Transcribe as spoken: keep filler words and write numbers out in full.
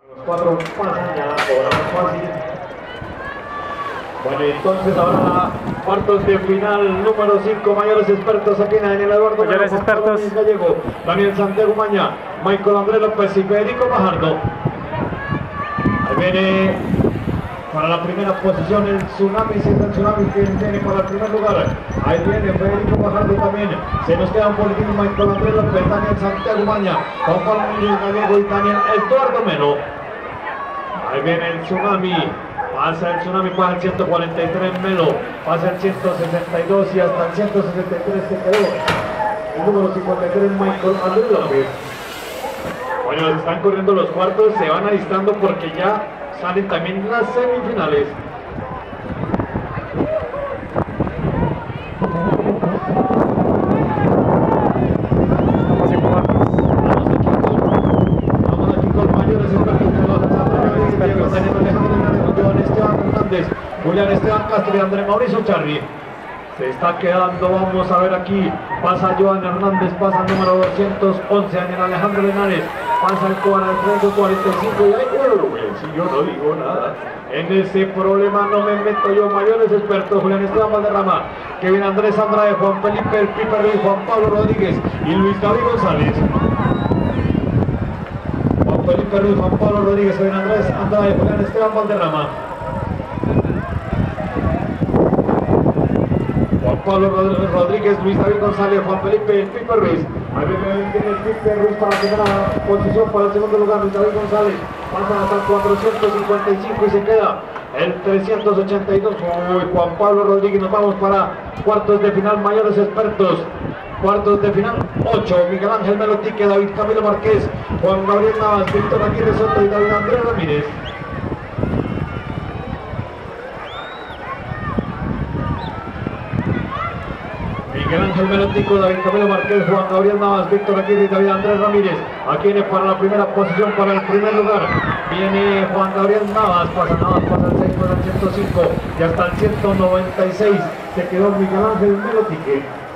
Los cuatro pasan ya, cobramos fácil. Bueno, entonces ahora cuartos de final, número cinco, mayores expertos aquí en Daniel Eduardo. Mayores expertos. Gallego, Daniel Santiago Maña, Michael Andrés López y Federico Fajardo. Ahí viene para la primera posición el Tsunami, siendo el Tsunami que viene para el primer lugar. Ahí viene Federico Fajardo también. Se nos quedan por aquí Michael Andrés López, Daniel Santiago Maña, Juan Pablo Muñoz Gallego y Daniel Eduardo Meno. Ahí viene el Tsunami. Pasa el Tsunami, pasa el ciento cuarenta y tres Melo, pasa el ciento sesenta y dos y hasta el ciento sesenta y tres se quedó el número cincuenta y tres Michael Andrés López. Bueno, están corriendo los cuartos, se van alistando porque ya salen también las semifinales. Vamos a informarnos. Vamos aquí con, vamos aquí con mayores expertos de los expertos. Daniel Alejandro, Joan Esteban Hernández, Julián Esteban Castro y André Mauricio Charri. Se está quedando, vamos a ver aquí, pasa Joan Hernández, pasa el número doscientos once, Daniel Alejandro Linares, pasa el cuarenta, cuarenta y cinco y ahí, si yo no digo nada, en ese problema no me meto yo, mayores expertos, Julián Esteban Valderrama, Kevin Andrés Andrade, Juan Felipe El Piper Ruiz, Juan Pablo Rodríguez y Luis David González. Juan Felipe Ruiz, Juan Pablo Rodríguez, Kevin Andrés Andrade, Julián Esteban Valderrama. Juan Pablo Rodríguez, Luis David González, Juan Felipe El Piper Ruiz. Ahí viene el Piper Ruiz para la primera posición, para el segundo lugar, Luis David González. Pasa hasta el cuatrocientos cincuenta y cinco y se queda el trescientos ochenta y dos. Uy, Juan Pablo Rodríguez, nos vamos para cuartos de final, mayores expertos. Cuartos de final, ocho, Miguel Ángel Melotique, David Camilo Márquez, Juan Gabriel Navas, Víctor Aguirre Soto y David Andrés Ramírez. Miguel Ángel Melotico, David Camilo Márquez, Juan Gabriel Navas, Víctor Aguirre y David Andrés Ramírez. Aquí viene para la primera posición, para el primer lugar. Viene Juan Gabriel Navas, pasa Navas, pasa el seis, pasa el ciento cinco y hasta el ciento noventa y seis. Se quedó Miguel Ángel Melotique.